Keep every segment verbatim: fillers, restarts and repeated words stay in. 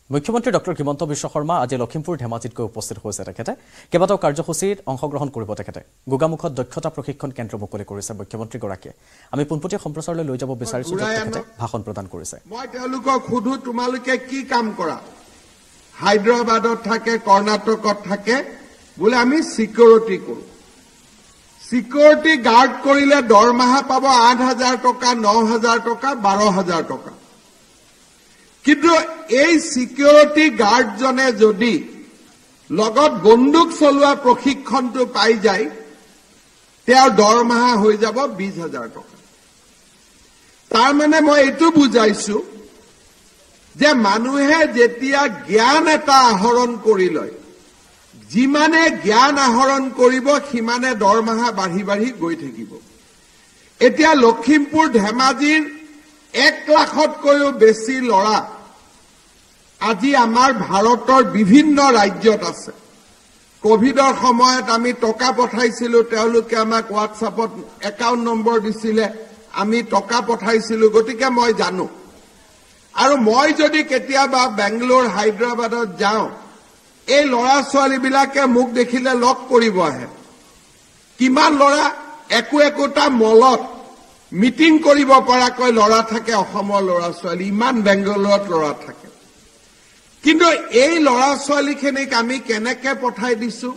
মুখ্যমন্ত্ৰী ডক্টৰ হিমন্ত বিশ্ব শৰ্মা আজি লখিমপুৰ ধেমাজিতকৈ উপস্থিত হৈছে তেখেতে কেইবাটাও কাৰ্যসূচীত অংশগ্ৰহণ কৰিব তেখেতে গোগামুখত দক্ষতা প্ৰশিক্ষণ কেন্দ্ৰ মুকলি কৰিছে মুখ্যমন্ত্ৰীগৰাকীয়ে আমি পোনপটীয়া সম্প্ৰচাৰলৈ লৈ যাব বিচাৰিছো তেখেতে ভাষণ প্ৰদান কৰিছে মই তেওঁলোকক খুদু তোমালোকে কি কাম কৰা হায়দৰাবাদত থাকে কৰ্ণাটকত থাকে বোলে আমি সিকিউৰিটি কৰো সিকিউৰিটি গাৰ্ড কৰিলে দৰমহা পাব আঠ হাজাৰ টকা ন হাজাৰ টকা বাৰ হাজাৰ টকা কিন্তু এই সিকিউৰিটি গাৰ্ডজনে যদি লগত বন্দুক চলোৱা প্ৰশিক্ষণটো পাই যায় তেওঁৰ দৰমহা হৈ যাব বিশ হাজাৰ টকা তাৰ মানে মই এইটো বুজাইছো যে মানুহে যেতিয়া জ্ঞান এটা আহৰণ কৰি লয় যিমানে জ্ঞান আহৰণ কৰিব সিমানে দৰমহা বাঢ়ি বাঢ়ি গৈ থাকিব এতিয়া লখিমপুৰ ধেমাজিৰ এক লাখতকৈও বেছি লৰা আজি আমাৰ ভাৰতৰ বিভিন্ন ৰাজ্যত আছে কোভিডৰ সময়ত আমি টকা পঠাইছিলো তেওঁলোকে আমাক হোৱাটছআপত একাউণ্ট নম্বৰ দিছিলে আমি টকা পঠাইছিলো গতিকে মই জানো আৰু মই যদি কেতিয়াবা বেংগলোৰ হায়দৰাবাদত যাওঁ এই লৰা ছোৱালীবিলাকে মোক দেখিলে লগ কৰিব আহে কিমান লৰা একো একোটা মলত মিটিং কৰিব পৰাকৈ লৰা থাকে অসমৰ লৰা ছোৱালী ইমান বেংগলোৰত লৰা থাকে কিন্তু এই লৰা ছোৱালীখিনিক আমি কেনেকে পঠাই দিছো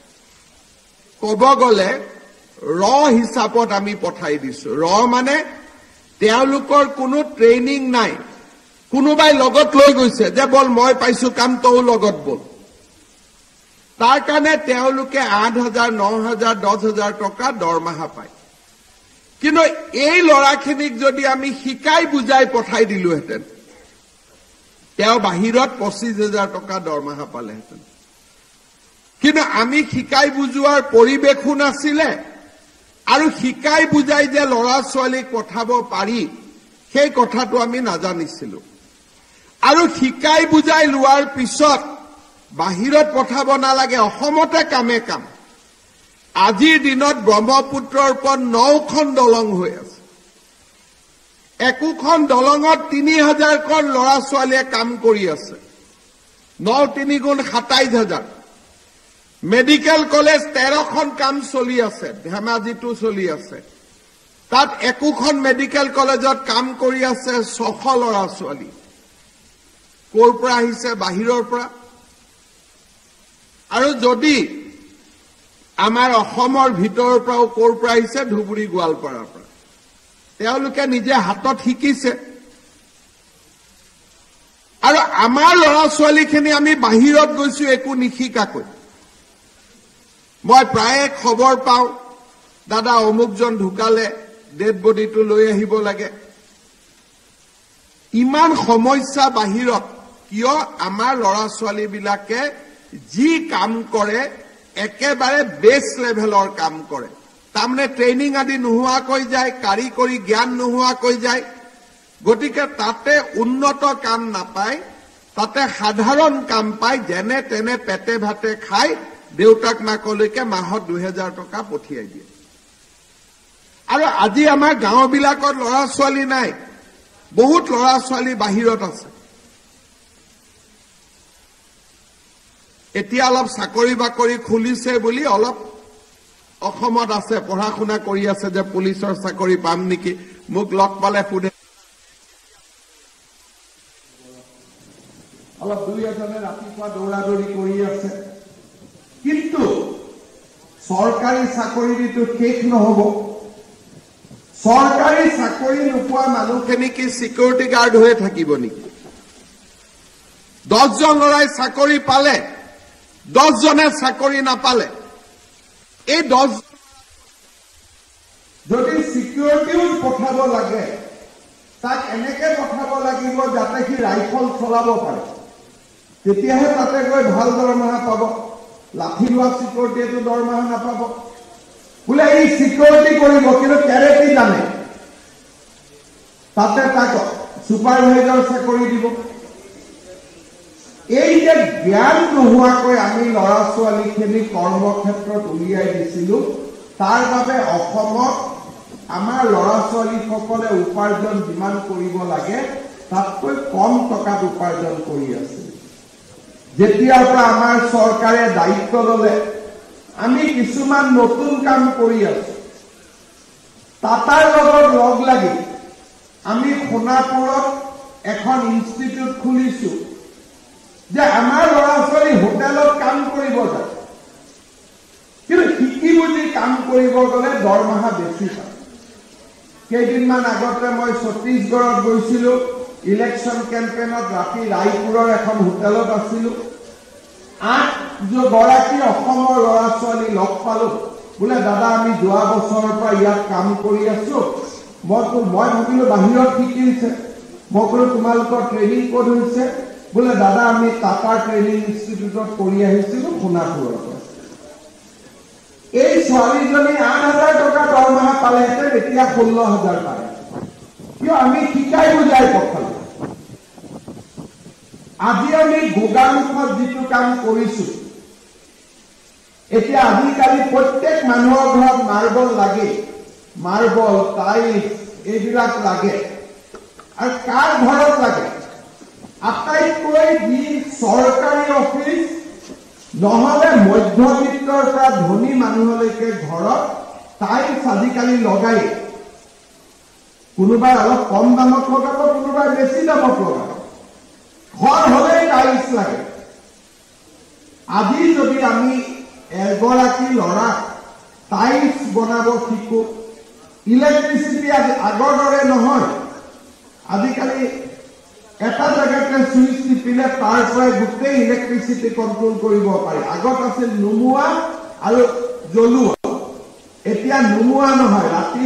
কব গলে ৰ হিচাপত আমি পঠাই দিছো ৰ মানে তেওঁলোকৰ কোনো ট্ৰেইনিং নাই কোনোবাই লগত লৈ গৈছে যে বল মই পাইছো কাম তও লগত বল তাৰ কাৰণে তেওঁলোকে আঠ হাজাৰ ন হাজাৰ দহ হাজাৰ টকা দৰমহা পায় কিন্তু এই লৰাখিনিক যদি আমি শিকাই বুজাই পঠাই দিলোহেঁতেন তেওঁ বাহিৰত পঁচিশ হাজাৰ টকা দৰমহা পালেহেঁতেন কিন্তু আমি শিকাই বুজোৱাৰ পৰিৱেশো নাছিলে আৰু শিকাই বুজাই যে লৰা ছোৱালীক পঠাব পাৰি সেই কথাটো আমি নাজানিছিলো আৰু শিকাই বুজাই লোৱাৰ পিছত বাহিৰত পঠাব নালাগে অসমতে কামে কাম আজিৰ দিনত ব্ৰহ্মপুত্ৰৰ ওপৰত নখন দলং হৈ আছে একোখন দলঙত তিনি হাজাৰ খন লৰা ছোৱালীয়ে কাম কৰি আছে ন তিনি গুণ সাতাইশ হাজাৰ মেডিকেল কলেজ তেৰখন কাম চলি আছে ধেমাজিতো চলি আছে তাত একোখন মেডিকেল কলেজত কাম কৰি আছে ছশ লৰা ছোৱালী ক'ৰ পৰা আহিছে বাহিৰৰ পৰা আৰু যদি আমাৰ অসমৰ ভিতৰৰ পৰাও ক'ৰ পৰা আহিছে ধুবুৰী গোৱালপাৰাৰ পৰা তেওঁলোকে নিজে হাতত শিকিছে আৰু আমাৰ লৰা ছোৱালীখিনি আমি বাহিৰত গৈছো একো নিশিকাকৈ মই প্ৰায়ে খবৰ পাওঁ দাদা অমুকজন ঢুকালে ডেড বডিটো লৈ আহিব লাগে ইমান সমস্যা বাহিৰত কিয় আমাৰ লৰা ছোৱালীবিলাকে যি কাম কৰে একেবাৰে বেছ লেভেলৰ কাম কৰে তাৰমানে ট্ৰেইনিং আদি নোহোৱাকৈ যায় কাৰিকৰী জ্ঞান নোহোৱাকৈ যায় গতিকে তাতে উন্নত কাম নাপায় তাতে সাধাৰণ কাম পায় যেনে তেনে পেটে ভাতে খাই দেউতাক মাকলৈকে মাহত দুহেজাৰ টকা পঠিয়াই দিয়ে আৰু আজি আমাৰ গাঁওবিলাকত লৰা ছোৱালী নাই বহুত লৰা ছোৱালী বাহিৰত আছে এতিয়া অলপ চাকৰি বাকৰি খুলিছে বুলি অলপ অসমত আছে পঢ়া শুনা কৰি আছে যে পুলিচৰ চাকৰি পাম নেকি মোক লগ পালে ফুডে অলপ দুই এজনে ৰাতিপুৱা দৌৰা দৌৰি কৰি আছে কিন্তু চৰকাৰী চাকৰিটো শেষ নহব চৰকাৰী চাকৰি নোপোৱা মানুহখিনি কি সিকিউৰিটি গাৰ্ড হৈ থাকিব নেকি দহজন লৰাই চাকৰি পালে দহজনে চাকৰি নাপালে এই দহ যদি সিকিউৰিটিও পঠাব লাগে তাক এনেকে পঠাব লাগিব যাতে সি ৰাইফল চলাব পাৰে তেতিয়াহে তাতে গৈ ভাল দৰমহা পাব লাঠি লোৱা সিকিউৰিটিটো দৰমহা নাপাব বোলে এই সিকিউৰিটি কৰিব কিন্তু কেৰেটি জানে তাতে তাক ছুপাৰভাইজাৰ চাকৰি দিব এই যে জ্ঞান নোহোৱাকৈ আমি লৰা ছোৱালীখিনি কৰ্মক্ষেত্ৰত উলিয়াই দিছিলো তাৰ বাবে অসমত আমাৰ লৰা ছোৱালীসকলে উপাৰ্জন যিমান কৰিব লাগে তাতকৈ কম টকাত উপাৰ্জন কৰি আছে যেতিয়াৰ পৰা আমাৰ চৰকাৰে দায়িত্ব ল'লে আমি কিছুমান নতুন কাম কৰি আছো টাটাৰ লগত লগ লাগি আমি সোণাপুৰত এখন ইনষ্টিটিউট খুলিছো যে আমাৰ ল'ৰা ছোৱালী হোটেলত কাম কৰিব যায় কিন্তু শিকি বুজি কাম কৰিব গ'লে দৰমহা বেছি পায় কেইদিনমান আগতে মই ছত্তীশগড়ত গৈছিলো ইলেকশ্যন কেম্পেইনত ৰাতি ৰায়পুৰৰ এখন হোটেলত আছিলো আঠ গৰাকী অসমৰ ল'ৰা ছোৱালী লগ পালো বোলে দাদা আমি যোৱা বছৰৰ পৰা ইয়াত কাম কৰি আছো মই মই ভাবিলো বাহিৰত শিকিছে মই ক'লো তোমালোকৰ ট্ৰেইনিং ক'ত হৈছে বোলে দাদা আমি টাটা ট্ৰেইনিং ইনষ্টিটিউটত কৰি আহিছিলো সোণাপুৰৰ পৰা এই ছোৱালীজনী আঠ হাজাৰ টকা দৰমহা পালেহেঁতেন এতিয়া ষোল্ল হাজাৰ পালে কিয় আমি শিকাই বুজাই পঠালো আজি আমি গোগামুখত যিটো কাম কৰিছো এতিয়া আজিকালি প্ৰত্যেক মানুহৰ ঘৰত মাৰ্বল লাগে মাৰ্বল টাইলছ এইবিলাক লাগে আৰু কাৰ ঘৰত লাগে আটাইতকৈ যি চৰকাৰী অফিচ নহলে মধ্যবিত্তৰ পৰা ধনী মানুহলৈকে ঘৰত টাইলছ আজিকালি লগাই কোনোবাই অলপ কম দামত লগাব কোনোবাই বেছি দামত লগাব ঘৰ হলে টাইলছ লাগে আজি যদি আমি এগৰাকী ল'ৰা টাইলছ বনাব শিকো ইলেক্ট্ৰিচিটি আগৰ দৰে নহয় আজিকালি এটা জেগাতে সুইচ টিপিলে তাৰ পৰাই গোটেই ইলেক্ট্ৰিচিটি কণ্ট্ৰল কৰিব পাৰি আগত আছিল নুমুৱা আৰু জ্বলোৱা এতিয়া নুমুৱা নহয় ৰাতি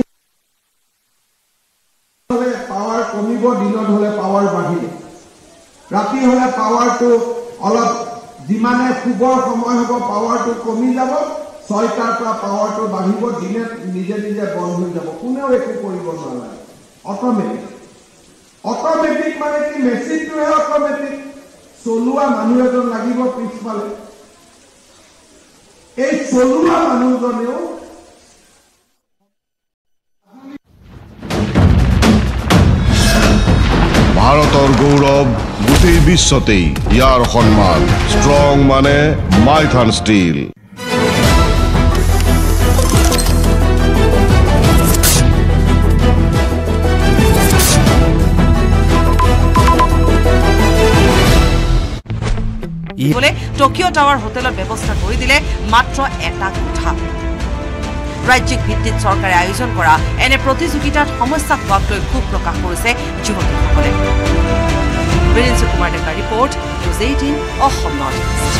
হলে পাৱাৰ কমিব দিনত হলে পাৱাৰ বাঢ়িব ৰাতি হলে পাৱাৰটো অলপ যিমানে শুবৰ সময় হ'ব পাৱাৰটো কমি যাব ছয়টাৰ পৰা পাৱাৰটো বাঢ়িব দিনে নিজে নিজে বন্ধ হৈ যাব কোনেও একো কৰিব নালাগে অট'মেটিক অট'মেটিক মানে কি মেচিনটোহে অট'মেটিক চলোৱা মানুহ এজন লাগিব পিছফালে এই চলোৱা মানুহজনেও ভাৰতৰ গৌৰৱ গোটেই বিশ্বতেই ইয়াৰ সন্মান ষ্ট্ৰং মানে মাইথান ষ্টীল বলে টকিঅ' টাৱাৰ হোটেলত ব্যৱস্থা কৰি দিলে মাত্ৰ এটা কোঠা ৰাজ্যিক ভিত্তিত চৰকাৰে আয়োজন কৰা এনে প্ৰতিযোগিতাত সমস্যা হোৱাক লৈ ক্ষোভ প্ৰকাশ কৰিছে যুৱতীসকলে বীৰেন্দ্ৰ কুমাৰ ডেকাৰ report news eighteen Assam north east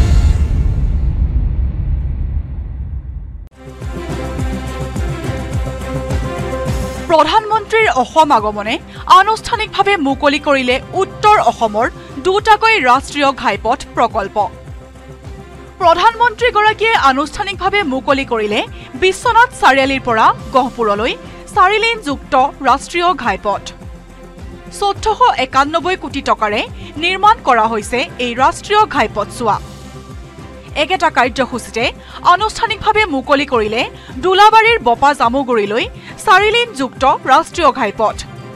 প্ৰধানমন্ত্ৰীৰ অসম আগমনে আনুষ্ঠানিকভাৱে মুকলি কৰিলে উত্তৰ অসমৰ দুটাকৈ ৰাষ্ট্ৰীয় ঘাইপথ প্ৰকল্প প্ৰধানমন্ত্ৰীগৰাকীয়ে আনুষ্ঠানিকভাৱে মুকলি কৰিলে বিশ্বনাথ চাৰিআলিৰ পৰা গহপুৰলৈ চাৰিলেনযুক্ত ৰাষ্ট্ৰীয় ঘাইপথ চৈধ্যশ একানব্বৈ কোটি টকাৰে নিৰ্মাণ কৰা হৈছে এই ৰাষ্ট্ৰীয় ঘাইপথছোৱা একেটা কাৰ্যসূচীতে আনুষ্ঠানিকভাৱে মুকলি কৰিলে দুলাবাৰীৰ বপা জামুগুৰিলৈ চাৰিলেনযুক্ত ৰাষ্ট্ৰীয় ঘাইপথ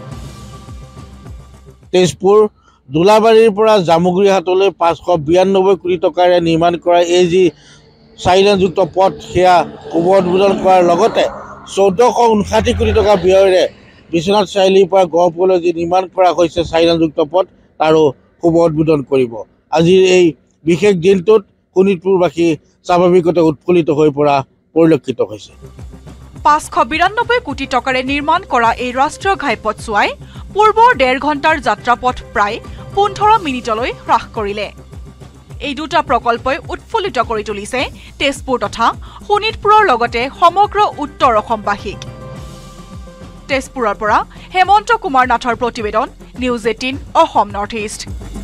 তেজপুৰ দুলাবাৰীৰ পৰা জামুগুৰিহাটলৈ পাঁচশ বিৰান্নব্বৈ কোটি টকাৰে নিৰ্মাণ কৰা এই যি চাৰিলেনযুক্ত পথ সেয়া শুভ উদ্বোধন কৰাৰ লগতে চৈধ্যশ ঊনষাঠি কোটি টকা ব্যয়েৰে বিশ্বনাথ চাৰিআলিৰ পৰা গহপুৰলৈ যি নিৰ্মাণ কৰা হৈছে চাৰিলেনযুক্ত পথ তাৰো শুভ উদ্বোধন কৰিব আজিৰ এই বিশেষ দিনটোত শোণিতপুৰবাসী স্বাভাৱিকতে উৎফুল্লিত হৈ পৰা পৰিলক্ষিত হৈছে পাঁচশ বিৰান্নব্বৈ কোটি টকাৰে নিৰ্মাণ কৰা এই ৰাষ্ট্ৰীয় ঘাইপথছোৱাই পূৰ্বৰ ডেৰ ঘণ্টাৰ যাত্ৰাপথ প্ৰায় পোন্ধৰ মিনিটলৈ হ্ৰাস কৰিলে এই দুটা প্ৰকল্পই উৎফুল্লিত কৰি তুলিছে তেজপুৰ তথা শোণিতপুৰৰ লগতে সমগ্ৰ উত্তৰ অসমবাসীক তেজপুৰৰ পৰা হেমন্ত কুমাৰ নাথৰ প্ৰতিবেদন news eighteen Assam north east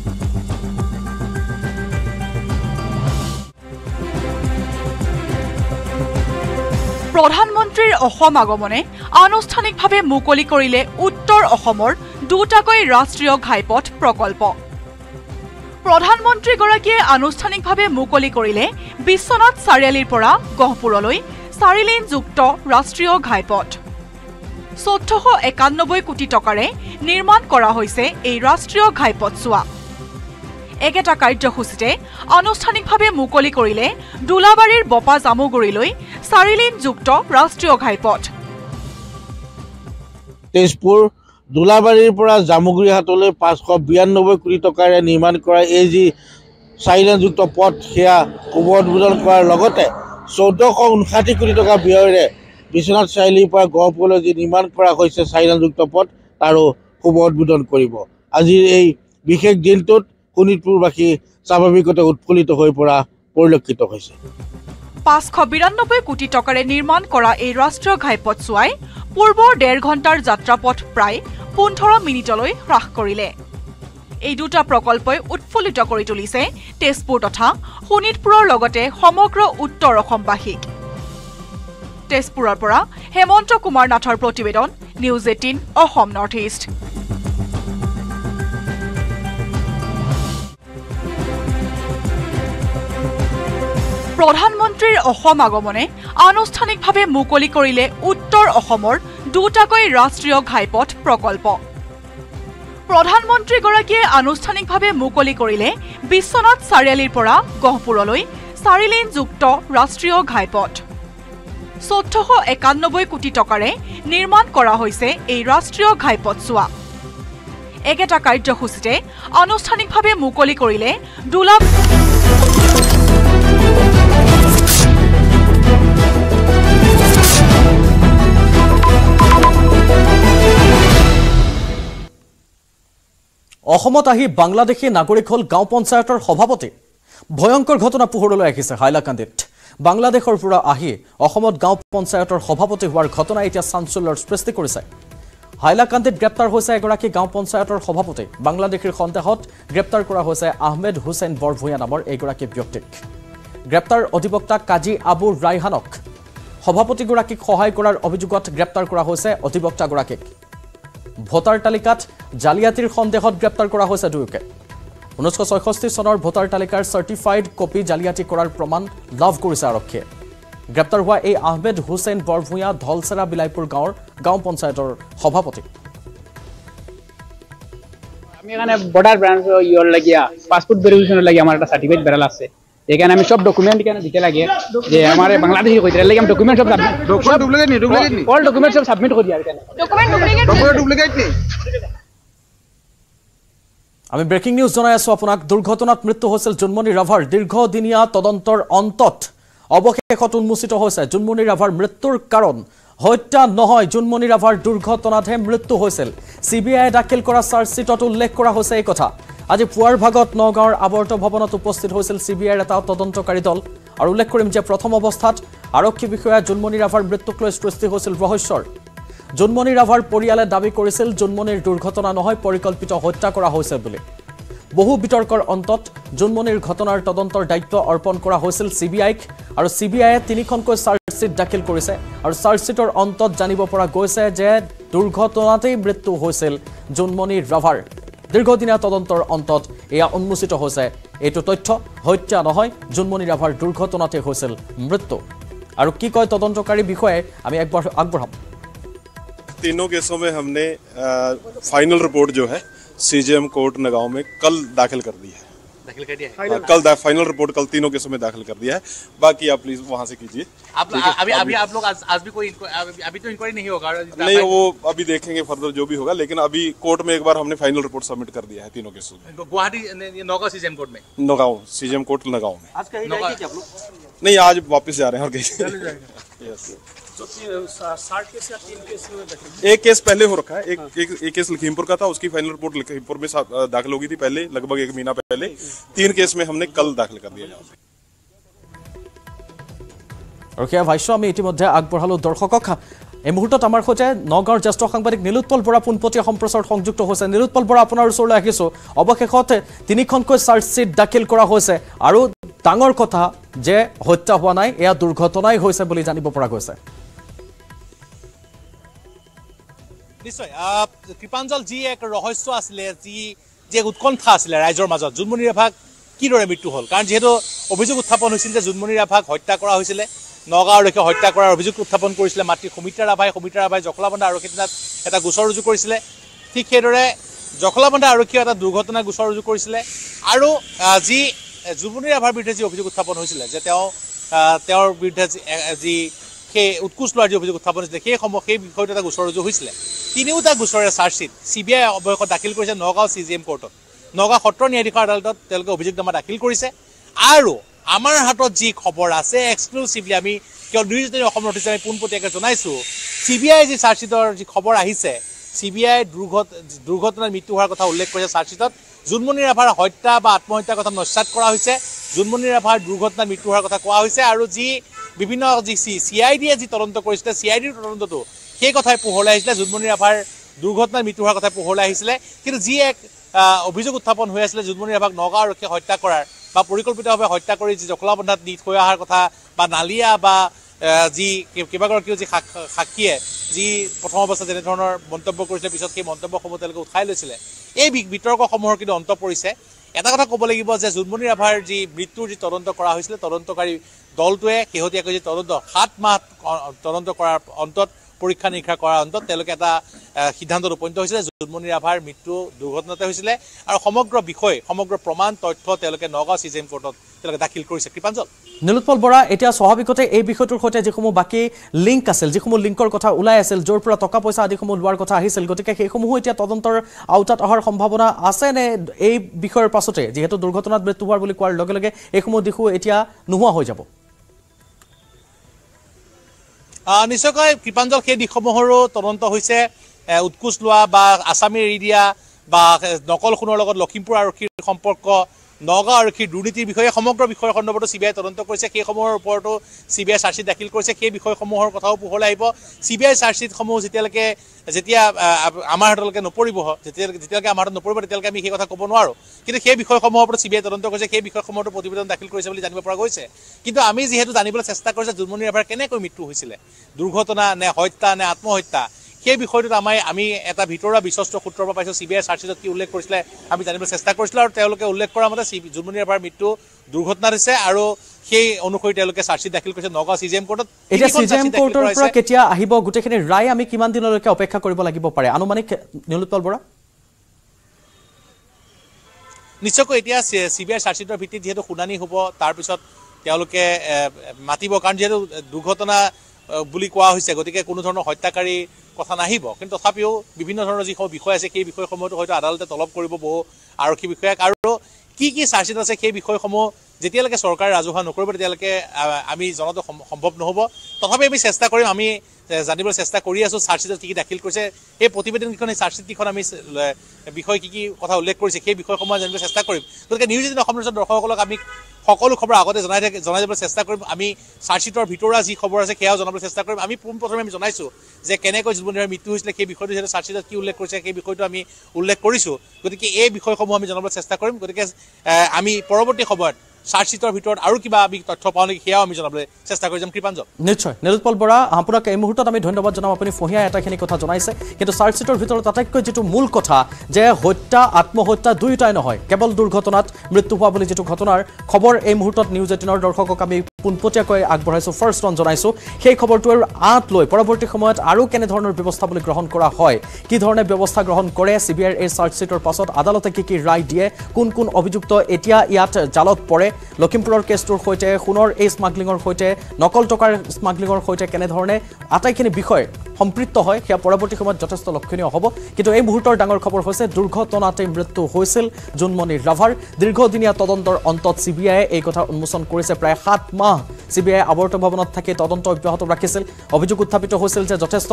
প্ৰধানমন্ত্ৰীৰ অসম আগমনে আনুষ্ঠানিকভাৱে মুকলি কৰিলে উত্তৰ অসমৰ দুটাকৈ ৰাষ্ট্ৰীয় ঘাইপথ প্ৰকল্প প্ৰধানমন্ত্ৰীগৰাকীয়ে আনুষ্ঠানিকভাৱে মুকলি কৰিলে বিশ্বনাথ চাৰিআলিৰ পৰা গহপুৰলৈ চাৰিলেনযুক্ত ৰাষ্ট্ৰীয় ঘাইপথ চৈধ্যশ একানব্বৈ কোটি টকাৰে নিৰ্মাণ কৰা হৈছে এই ৰাষ্ট্ৰীয় ঘাইপথছোৱা একেটা কাৰ্যসূচীতে আনুষ্ঠানিকভাৱে মুকলি কৰিলে দোলাবাৰীৰ বপা জামুগুৰিলৈ চাৰিলেনযুক্ত ৰাষ্ট্ৰীয় ঘাইপথ। তেজপুৰ দোলাবাৰীৰ পৰা জামুগুৰিহাটলৈ পাঁচশ বিৰান্নব্বৈ কোটি টকাৰে নিৰ্মাণ কৰা এই যি চাৰিলেনযুক্ত পথ সেয়া শুভ উদ্বোধন কৰাৰ লগতে চৈধ্যশ ঊনষাঠি কোটি টকা ব্যয়েৰে বিশ্বনাথ চাৰিআলিৰ পৰা গহপুৰলৈ যি নিৰ্মাণ কৰা হৈছে চাৰিলেনযুক্ত পথ তাৰো শুভ উদ্বোধন কৰিব। আজিৰ এই বিশেষ দিনটোত শোণিতপুৰবাসী স্বাভাৱিকতে উৎফুল্লিত হৈ পৰা পৰিলক্ষিত হৈছে। পাঁচশ বিৰান্নব্বৈ কোটি টকাৰে নিৰ্মাণ কৰা এই ৰাষ্ট্ৰীয় ঘাইপথছোৱাই পূৰ্বৰ ডেৰ ঘণ্টাৰ যাত্ৰাপথ প্ৰায় পোন্ধৰ মিনিটলৈ হ্ৰাস কৰিলে। এই দুটা প্ৰকল্পই উৎফুল্লিত কৰি তুলিছে তেজপুৰ তথা শোণিতপুৰৰ লগতে সমগ্ৰ উত্তৰ অসমবাসীক। তেজপুৰৰ পৰা হেমন্ত কুমাৰ নাথৰ প্ৰতিবেদন, news eighteen Assam north east. প্ৰধানমন্ত্ৰীৰ অসম আগমনে আনুষ্ঠানিকভাৱে মুকলি কৰিলে উত্তৰ অসমৰ দুটাকৈ ৰাষ্ট্ৰীয় ঘাইপথ প্ৰকল্প। প্ৰধানমন্ত্ৰীগৰাকীয়ে আনুষ্ঠানিকভাৱে মুকলি কৰিলে বিশ্বনাথ চাৰিআলিৰ পৰা গহপুৰলৈ চাৰিলেনযুক্ত ৰাষ্ট্ৰীয় ঘাইপথ। চৈধ্যশ একানব্বৈ কোটি টকাৰে নিৰ্মাণ কৰা হৈছে এই ৰাষ্ট্ৰীয় ঘাইপথছোৱা। একেটা কাৰ্যসূচীতে আনুষ্ঠানিকভাৱে মুকলি কৰিলে দোলা অসমত আহি বাংলাদেশী নাগৰিক হল গাঁও পঞ্চায়তৰ সভাপতি। ভয়ংকৰ ঘটনা পোহৰলৈ আহিছে হাইলাকান্দিত। বাংলাদেশৰ পৰা আহি অসমত গাঁও পঞ্চায়তৰ সভাপতি হোৱাৰ ঘটনাই এতিয়া চাঞ্চল্যৰ সৃষ্টি কৰিছে। হাইলাকান্দিত গ্ৰেপ্তাৰ হৈছে এগৰাকী গাঁও পঞ্চায়তৰ সভাপতি। বাংলাদেশীৰ সন্দেহত গ্ৰেপ্তাৰ কৰা হৈছে আহমেদ হুছেইন বৰভূঞা নামৰ এগৰাকী ব্যক্তিক। গ্ৰেপ্তাৰ অধিবক্তা কাজী আবু ৰাইহানক সভাপতিগৰাকীক সহায় কৰাৰ অভিযোগত গ্ৰেপ্তাৰ কৰা হৈছে অধিবক্তাগৰাকীক। ভোটাৰ তালিকাত জালিয়াতিৰ সন্দেহত গ্ৰেপ্তাৰ কৰা হৈছে দুয়োকে। ঊনৈছশ ছয়ষষ্ঠি চনৰ ভোটাৰ তালিকাৰ চাৰ্টিফাইড কপি জালিয়াতি কৰাৰ প্ৰমাণ লাভ কৰিছে আৰক্ষীয়ে। গ্ৰেপ্তাৰ হোৱা এই আহমেদ হুছেইন বৰভূঞা ধলচেৰা বিলাইপুৰ গাঁৱৰ গাঁও পঞ্চায়তৰ সভাপতি। আমি এখানে বর্ডার ব্রাঞ্চ ইয়র লাগিয়া পাসপোর্ট ভেরিফিকেশনের লাগি আমার একটা সার্টিফিকেট বেরাল আছে। এখানে আমি সব ডকুমেন্ট এখানে দিতে লাগে যে আমার বাংলাদেশি কইতে লাগে আমি ডকুমেন্ট সব সাবমিট ডকুমেন্ট ডুপ্লিকেট নি ডুপ্লিকেট নি অল ডকুমেন্ট সব সাবমিট করি আর এখানে ডকুমেন্ট ডুপ্লিকেট ডকুমেন্ট ডুপ্লিকেট নি। আমি ব্ৰেকিং নিউজ জনাই আছো আপোনাক। দুৰ্ঘটনাত মৃত্যু হৈছিল জুনমণি ৰাভাৰ। দীৰ্ঘদিনীয়া তদন্তৰ অন্তত অৱশেষত উন্মোচিত হৈছে জুনমণি ৰাভাৰ মৃত্যুৰ কাৰণ হত্যা নহয়, জুনমণি ৰাভাৰ দুৰ্ঘটনাতহে মৃত্যু হৈছিল। চি বি আইয়ে দাখিল কৰা চাৰ্জশ্বিটত উল্লেখ কৰা হৈছে এই কথা। আজি পুৱাৰ ভাগত নগাঁৱৰ আৱৰ্ত ভৱনত উপস্থিত হৈছিল চি বি আইৰ এটা তদন্তকাৰী দল। আৰু উল্লেখ কৰিম যে প্ৰথম অৱস্থাত আৰক্ষী বিষয়া জুনমণি ৰাভাৰ মৃত্যুক লৈ সৃষ্টি হৈছিল ৰহস্যৰ। জুনমণি ৰাভাৰ পৰিয়ালে দাবী কৰিছিল জুনমণিৰ দুৰ্ঘটনা নহয়, পৰিকল্পিত হত্যা কৰা হৈছে বুলি। বহু বিতৰ্কৰ অন্তত জুনমণিৰ ঘটনাৰ তদন্তৰ দায়িত্ব অৰ্পণ কৰা হৈছিল চি বি আইক। আৰু চি বি আইয়ে তিনিখনকৈ চাৰ্জশ্বিট দাখিল কৰিছে। আৰু চাৰ্জশ্বিটৰ অন্তত জানিব পৰা গৈছে যে দুৰ্ঘটনাতেই মৃত্যু হৈছিল জুনমণি ৰাভাৰ। দীৰ্ঘদিনীয়া তদন্তৰ অন্তত এয়া উন্মোচিত হৈছে এইটো তথ্য, হত্যা নহয়, জুনমণি ৰাভাৰ দুৰ্ঘটনাতে হৈছিল মৃত্যু। আৰু কি কয় তদন্তকাৰী বিষয়ে আমি একবাৰ আগবঢ়াম। तीनों केसों में हमने फाइनल रिपोर्ट जो है सीजेएम कोर्ट नगांव में कल दाखिल कर दी है। दाखिल कर दिया है कल दा, फाइनल रिपोर्ट कल तीनों केसों में दाखिल कर दिया है। बाकी आप प्लीज वहां से कीजिए। आप अभी अभी आप लोग आज, आज भी कोई अभी तो इंक्वायरी नहीं होगा? नहीं, वो अभी देखेंगे फर्दर जो भी होगा, लेकिन अभी कोर्ट में एक बार हमने फाइनल रिपोर्ट सबमिट कर दिया है तीनों केसों में। गुवाहाटी नौगांव सीजेएम कोर्ट में नगांव सीजेएम कोर्ट नगांव में। आज कहीं जाएंगे क्या आप लोग? नहीं, आज वापस जा रहे हैं और कहीं एक केस पहले हो रखा है। एक, एक, एक केस लखीमपुर का था, उसकी फाइनल रिपोर्ट लखीमपुर में दाखिल हो गई थी पहले, लगभग एक महीना पहले। तीन केस में हमने कल दाखिल कर दिया। আৰু সেয়া ভাষ্য আমি ইতিমধ্যে আগবঢ়ালোঁ দৰ্শকক। এই মুহূৰ্তত আমাৰ সৈতে নগাঁৱৰ জ্যেষ্ঠ সাংবাদিক নীলোৎপল বৰা পোনপটীয়া সম্প্ৰচাৰত সংযুক্ত হৈছে। নীলোৎপল বৰা, আপোনাৰ ওচৰলৈ আহিছোঁ। অৱশেষত তিনিখনকৈ চাৰ্জশ্বিট দাখিল কৰা হৈছে আৰু ডাঙৰ কথা যে হত্যা হোৱা নাই, এয়া দুৰ্ঘটনাই হৈছে বুলি জানিব পৰা গৈছে। নিশ্চয় কৃপাঞ্জল, যি এক ৰহস্য আছিলে, যি যি এক উৎকণ্ঠা আছিলে ৰাইজৰ মাজত, জুনমণি ৰাভাক কিদৰে মৃত্যু হ'ল? কাৰণ যিহেতু অভিযোগ উত্থাপন হৈছিল যে জুনমণি ৰাভাক হত্যা কৰা হৈছিলে, নগাঁও আৰক্ষীয়ে হত্যা কৰাৰ অভিযোগ উত্থাপন কৰিছিলে মাতৃ সুমিত্ৰা ৰাভাই। সুমিত্ৰা ৰাভাই জখলাবন্ধা আৰক্ষী থানাত এটা গোচৰ ৰুজু কৰিছিলে। ঠিক সেইদৰে জখলাবন্ধা আৰক্ষীয়ে এটা দুৰ্ঘটনা গোচৰ ৰুজু কৰিছিলে আৰু যি জুমনি ৰাভাৰ বিৰুদ্ধে যি অভিযোগ উত্থাপন হৈছিলে যে তেওঁ তেওঁৰ বিৰুদ্ধে যি সেই উৎকোচ লোৱাৰ যি অভিযোগ উত্থাপন হৈছিলে সেই সময় সেই বিষয়টো এটা গোচৰ ৰুজু হৈছিলে তিনিওটা গোচৰেৰে চাৰ্জশ্বিট চি বি আই অৱশেষত দাখিল কৰিছে নগাঁও চি জি এম কোৰ্টত নগাঁও সত্ৰ ন্যায়াধীশৰ আদালতত তেওঁলোকে অভিযোগনামা দাখিল কৰিছে আৰু আমাৰ হাতত যি খবৰ আছে এক্সক্লুচিভলি আমি কেৱল নিউজ অসম নটিছ আমি পোনপটীয়াকৈ জনাইছোঁ চি বি আই যি চাৰ্জশ্বিটৰ যি খবৰ আহিছে চি বি আই দুৰ্ঘট দুৰ্ঘটনাত মৃত্যু হোৱাৰ কথা উল্লেখ কৰিছে চাৰ্জশ্বিটত জুনমণি ৰাভাৰ হত্যা বা আত্মহত্যাৰ কথা নস্যাৎ কৰা হৈছে জুনমণি ৰাভাৰ দুৰ্ঘটনাত মৃত্যু হোৱাৰ কথা কোৱা হৈছে আৰু যি বিভিন্ন যি চি চি আই ডিয়ে যি তদন্ত কৰিছিলে চি আই ডিৰ তদন্তটো সেই কথাই পোহৰলৈ আহিছিলে জুনমণি ৰাভাৰ দুৰ্ঘটনাত মৃত্যু হোৱাৰ কথা পোহৰলৈ আহিছিলে কিন্তু যি এক অভিযোগ উত্থাপন হৈ আছিলে জুনমণি ৰাভাক নগাঁও আৰক্ষীয়ে হত্যা কৰাৰ বা পৰিকল্পিতভাৱে হত্যা কৰি যি জখলাবন্ধাত দি থৈ অহাৰ কথা বা নালিয়া বা যি কেইবাগৰাকীও যি সাক্ষীয়ে যি প্ৰথম অৱস্থাত যেনেধৰণৰ মন্তব্য কৰিছিলে পিছত সেই মন্তব্যসমূহ তেওঁলোকে উঠাই লৈছিলে এই বিতৰ্কসমূহৰ কিন্তু অন্ত পৰিছে এটা কথা ক'ব লাগিব যে জুনমণি ৰাভাৰ যি মৃত্যুৰ যি তদন্ত কৰা হৈছিলে তদন্তকাৰী দলটোৱে শেহতীয়াকৈ যি তদন্ত সাত মাহ তদন্ত কৰাৰ অন্তত পৰীক্ষা নিৰীক্ষা কৰাৰ অন্তত তেওঁলোকে এটা সিদ্ধান্তত উপনীত হৈছিলে জুনমণি ৰাভাৰ মৃত্যু দুৰ্ঘটনাতে হৈছিলে আৰু সমগ্ৰ বিষয় সমগ্ৰ প্ৰমাণ তথ্য তেওঁলোকে নগাঁও চি জি এম কোৰ্টত তেওঁলোকে দাখিল কৰিছে কৃপাঞ্জল নীলোৎপল বৰা এতিয়া স্বাভাৱিকতে এই বিষয়টোৰ সৈতে যিসমূহ বাকী লিংক আছিল যিসমূহ লিংকৰ কথা ওলাই আছিল য'ৰ পৰা টকা পইচা আদিসমূহ লোৱাৰ কথা আহিছিল গতিকে সেইসমূহো এতিয়া তদন্তৰ আওতাত অহাৰ সম্ভাৱনা আছে নে এই বিষয়ৰ পাছতে যিহেতু দুৰ্ঘটনাত মৃত্যু হোৱাৰ বুলি কোৱাৰ লগে লগে এইসমূহ দিশো এতিয়া নোহোৱা হৈ যাব নিশ্চয়কৈ কৃপাঞ্জল সেই দিশসমূহৰো তদন্ত হৈছে উৎকোচ লোৱা বা আছামী এৰি দিয়া বা নকল সোণৰ লগত লখিমপুৰ আৰক্ষীৰ সম্পৰ্ক নগাঁও আৰক্ষীৰ দুৰ্নীতিৰ বিষয়ে সমগ্ৰ বিষয়ৰ সন্দৰ্ভতো চি বি আই তদন্ত কৰিছে সেইসমূহৰ ওপৰতো চি বি আই চাৰ্জশ্বিট দাখিল কৰিছে সেই বিষয়সমূহৰ কথাও পোহৰলৈ আহিব চি বি আই চাৰ্জশ্বিটসমূহ যেতিয়ালৈকে যেতিয়া আমাৰ হাতলৈকে নপৰিব যেতিয়ালৈকে যেতিয়ালৈকে আমাৰ হাতত নপৰিব তেতিয়ালৈকে আমি সেই কথা ক'ব নোৱাৰোঁ কিন্তু সেই বিষয়সমূহৰ ওপৰত চি বি আই তদন্ত কৰিছে সেই বিষয়সমূহতো প্ৰতিবেদন দাখিল কৰিছে বুলি জানিব পৰা গৈছে কিন্তু আমি যিহেতু জানিবলৈ চেষ্টা কৰিছে জুনমণি ৰাভাৰ কেনেকৈ মৃত্যু হৈছিলে দুৰ্ঘটনা নে হত্যা নে আত্মহত্যা সেই বিষয়টোত আমাৰ আমি এটা ভিতৰুৱা বিশ্বস্ত সূত্ৰৰ পৰা পাইছোঁ চি বি আই চাৰ্জশ্বিটত কি উল্লেখ কৰিছিলে আমি জানিবলৈ চেষ্টা কৰিছিলোঁ আৰু তেওঁলোকে উল্লেখ কৰা মতে জুনমণি ৰাভাৰ মৃত্যু দুৰ্ঘটনাত হৈছে আৰু সেই অনুসৰি তেওঁলোকে চাৰ্জশ্বিট দাখিল কৰিছে নগাঁও চি জি এম কোৰ্টত এতিয়া চি জি এম কোৰ্টৰ পৰা কেতিয়া আহিব গোটেইখিনি ৰায় আমি কিমান দিনলৈকে অপেক্ষা কৰিব লাগিব পাৰে আনুমানিক নীলোৎপল বৰা নিশ্চয়কৈ এতিয়া চি বি আই চাৰ্জশ্বিটৰ ভিত্তিত যিহেতু শুনানি হ'ব তাৰপিছত তেওঁলোকে মাতিব কাৰণ যিহেতু দুৰ্ঘটনা বুলি কোৱা হৈছে গতিকে কোনো ধৰণৰ হত্যাকাৰী কথা নাহিব কিন্তু তথাপিও বিভিন্ন ধৰণৰ যিসমূহ বিষয় আছে সেই বিষয়সমূহতো হয়তো আদালতে তলব কৰিব বহু আৰক্ষী বিষয়াক আৰু কি কি চাৰ্জশ্বিট আছে সেই বিষয়সমূহ যেতিয়ালৈকে চৰকাৰে ৰাজহুৱা নকৰিব তেতিয়ালৈকে আমি জনাটো সম্ভৱ নহ'ব তথাপি আমি চেষ্টা কৰিম আমি জানিবলৈ চেষ্টা কৰি আছোঁ চাৰ্জশ্বিটত কি কি দাখিল কৰিছে সেই প্ৰতিবেদনকেইখন এই চাৰ্জশ্বিটকেইখন আমি বিষয় কি কি কথা উল্লেখ কৰিছে সেই বিষয়সমূহ জানিবলৈ চেষ্টা কৰিম গতিকে নিউজ এইটিন অসম নিউজৰ দৰ্শকসকলক আমি সকলো খবৰ আগতে জনাই থাকে জনাই যাবলৈ চেষ্টা কৰিম আমি চাৰ্জশ্বিটৰ ভিতৰুৱা যি খবৰ আছে সেয়াও জনাবলৈ চেষ্টা কৰিম আমি পোনপ্ৰথমে আমি জনাইছোঁ যে কেনেকৈ জুনমণি ৰাভাৰ মৃত্যু হৈছিলে সেই বিষয়টো যিহেতু চাৰ্জশ্বিটত কি উল্লেখ কৰিছে সেই বিষয়টো আমি উল্লেখ কৰিছোঁ গতিকে এই বিষয়সমূহ আমি জনাবলৈ চেষ্টা কৰিম গতিকে আমি পৰৱৰ্তী সময়ত চাৰ্জশ্বিটৰ ভিতৰত আৰু কিবা আমি তথ্য পাওঁ নেকি সেয়াও আমি জনাবলৈ চেষ্টা কৰি যাম কৃপাঞ্জল নিশ্চয় নীলোৎপল বৰা আপোনাক এই মুহূৰ্তত আমি ধন্যবাদ জনাম আপুনি ফহিয়া এটাখিনি কথা জনাইছে কিন্তু চাৰ্জশ্বিটৰ ভিতৰত আটাইতকৈ যিটো মূল কথা যে হত্যা আত্মহত্যা দুয়োটাই নহয় কেৱল দুৰ্ঘটনাত মৃত্যু হোৱা বুলি যিটো ঘটনাৰ খবৰ এই মুহূৰ্তত নিউজ এইটিনৰ দৰ্শকক আমি পোনপটীয়াকৈ আগবঢ়াইছোঁ ফাৰ্ষ্ট অন জনাইছোঁ সেই খবৰটোৰ আঁত লৈ পৰৱৰ্তী সময়ত আৰু কেনেধৰণৰ ব্যৱস্থাৱলী গ্ৰহণ কৰা হয় কি ধৰণে ব্যৱস্থা গ্ৰহণ কৰে চি বি আইৰ এই চাৰ্জশ্বিটৰ পাছত আদালতে কি কি ৰায় দিয়ে কোন কোন অভিযুক্ত এতিয়া ইয়াত জালত পৰে লখিমপুৰৰ কেছটোৰ সৈতে সোণৰ এই স্মাগলিঙৰ সৈতে নকল টকাৰ স্মাগলিঙৰ সৈতে কেনেধৰণে আটাইখিনি বিষয় সম্পৃক্ত হয় সেয়া পৰৱৰ্তী সময়ত যথেষ্ট লক্ষণীয় হ'ব কিন্তু এই মুহূৰ্তৰ ডাঙৰ খবৰ হৈছে দুৰ্ঘটনাতে মৃত্যু হৈছিল জুনমণি ৰাভাৰ দীৰ্ঘদিনীয়া তদন্তৰ অন্তত চি বি আইয়ে এই কথা উন্মোচন কৰিছে প্ৰায় সাত মাহ চি বি আইয়ে আৱৰ্ত ভৱনত থাকি তদন্ত অব্যাহত ৰাখিছিল অভিযোগ উত্থাপিত হৈছিল যে যথেষ্ট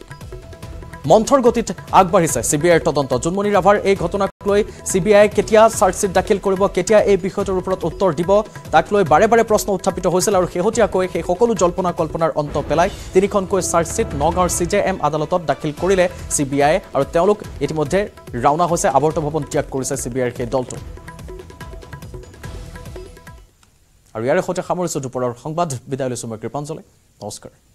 মন্থৰ গতিত আগবাঢ়িছে চি বি আইৰ তদন্ত জুনমণি ৰাভাৰ এই ঘটনাক লৈ চি বি আই কেতিয়া চাৰ্জশ্বিট দাখিল কৰিব কেতিয়া এই বিষয়টোৰ ওপৰত উত্তৰ দিব তাক লৈ বাৰে বাৰে প্ৰশ্ন উত্থাপিত হৈছিল আৰু শেহতীয়াকৈ সেই সকলো জল্পনা কল্পনাৰ অন্ত পেলাই তিনিখনকৈ চাৰ্জশ্বিট নগাঁৱৰ চি জে এম আদালতত দাখিল কৰিলে চি বি আই আৰু তেওঁলোক ইতিমধ্যে ৰাওনা হৈছে আৱৰ্ত ভৱন ত্যাগ কৰিছে চি বি আইৰ সেই দলটো আৰু ইয়াৰে সৈতে সামৰিছোঁ দুপৰৰ সংবাদ বিদায় লৈছোঁ মই কৃপাঞ্জলি নমস্কাৰ।